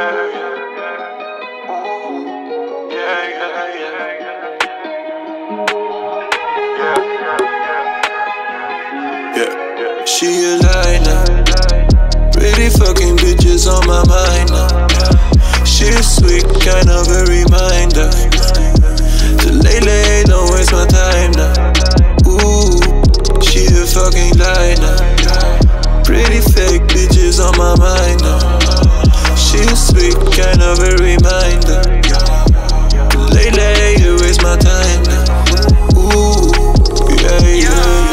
She a lie now. Pretty fucking bitches on my mind now. She's sweet, kind of a reminder to lay, don't waste my time now. Ooh, she a fucking lie now. Pretty fake bitches on my mind now. She's sweet, kind of a reminder to lay, you waste my time now. Ooh, yeah.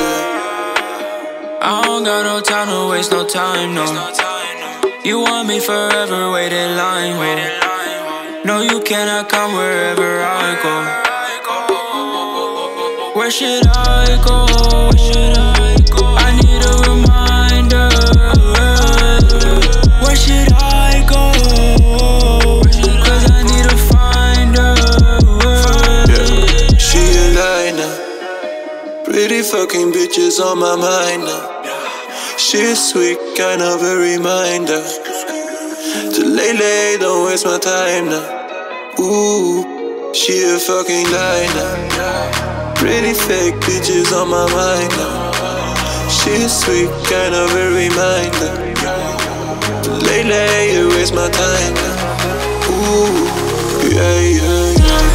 I don't got no time to waste no time, no. You want me forever, wait in line, ho. No, you cannot come wherever I go. Where should I go? I need a reminder. Where should I go? Cause I need to find her. Yeah. She a lie now. Pretty fucking bitches on my mind now. She's sweet, kind of a reminder to lay, don't waste my time now. Ooh, she a fucking lie now. Pretty fake bitches on my mind now. She's sweet, kind of a reminder to lay, you waste my time now. Ooh, yeah.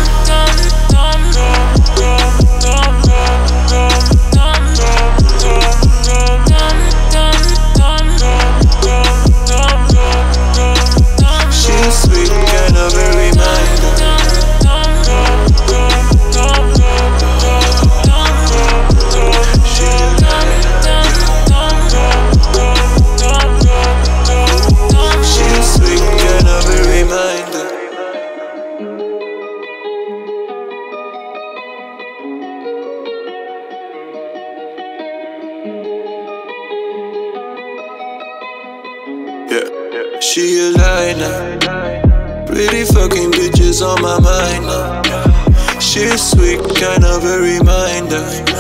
She a lie now. Pretty fucking bitches on my mind now. She's sweet, kind of a reminder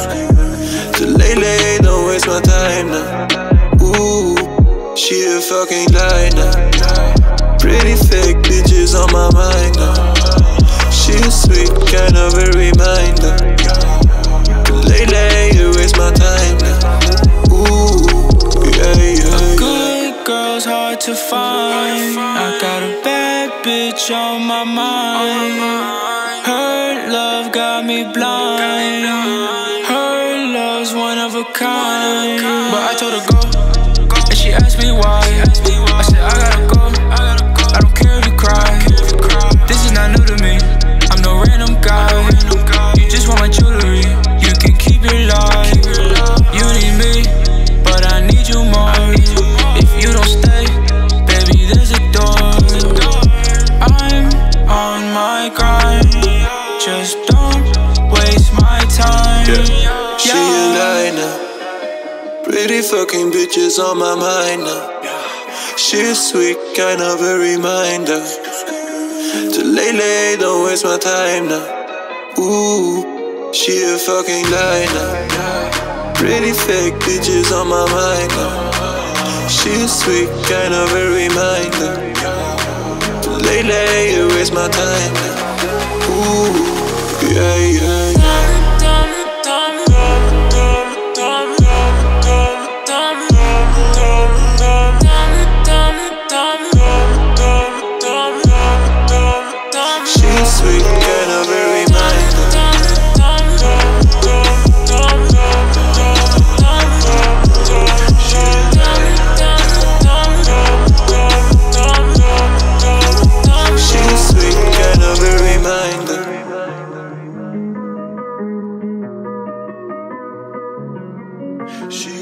to lay, don't waste my time now. Ooh, she a fucking lie now. Pretty fake bitches on my mind now. She's sweet, kind of a reminder to lay, you waste my time now. Ooh, yeah. Good girl's hard to find. I got a bad bitch on my mind. Her love got me blind. Her love's one of a kind. But I told her go, and she asked me why. I said I gotta go. I don't care if you cry. This is not new to me. I'm no random guy. You just want my jewelry. You can keep your life. You need me, but I need you more. If you don't stay, baby, there's a door. I'm on my grind. Just don't waste my time. Yeah. She a lie now. Pretty fucking bitches on my mind now. She's sweet, kind of a reminder to lay, don't waste my time now. Ooh, she a fucking lie now. Pretty fake bitches on my mind now. She's sweet, kind of a reminder to lay, you waste my time now. Ooh, yeah. She's sweet, kind of a reminder. She's sweet, kind of a reminder. She